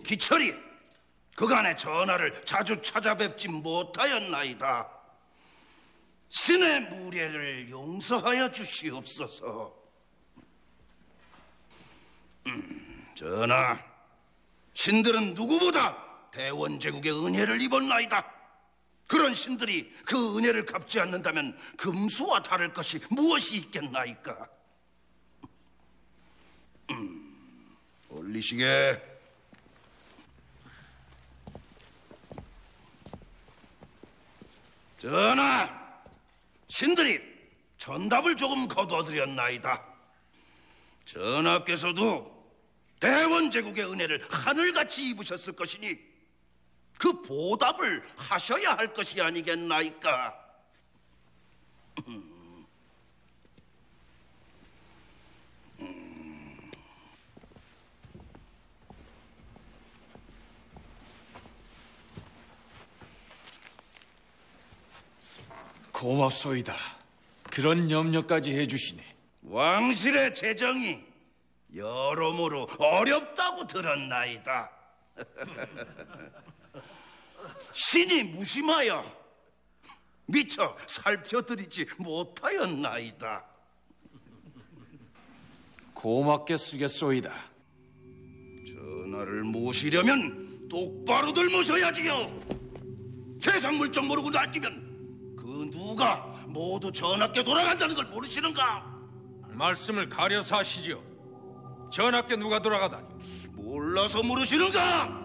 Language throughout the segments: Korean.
신 기철이 그간의 전하를 자주 찾아뵙지 못하였나이다. 신의 무례를 용서하여 주시옵소서. 전하, 신들은 누구보다 대원제국의 은혜를 입었나이다. 그런 신들이 그 은혜를 갚지 않는다면 금수와 다를 것이 무엇이 있겠나이까? 올리시게. 전하, 신들이 전답을 조금 거둬드렸나이다. 전하께서도 대원제국의 은혜를 하늘같이 입으셨을 것이니 그 보답을 하셔야 할 것이 아니겠나이까? 고맙소이다. 그런 염려까지 해주시니. 왕실의 재정이 여러모로 어렵다고 들었나이다. 신이 무심하여 미처 살펴드리지 못하였나이다. 고맙게 쓰겠소이다. 전하를 모시려면 똑바로들 모셔야지요. 세상 물정 모르고 날뛰면 그 누가 모두 전하께 돌아간다는 걸 모르시는가? 말씀을 가려서 하시죠. 전하께 누가 돌아가다니? 몰라서 물으시는가?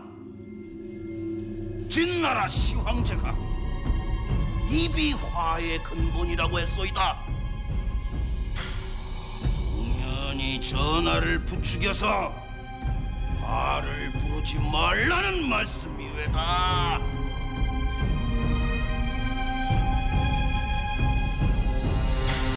진나라 시황제가 입이 화의 근본이라고 했소이다. 공연히 전하를 부추겨서 화를 부르지 말라는 말씀이 왜다.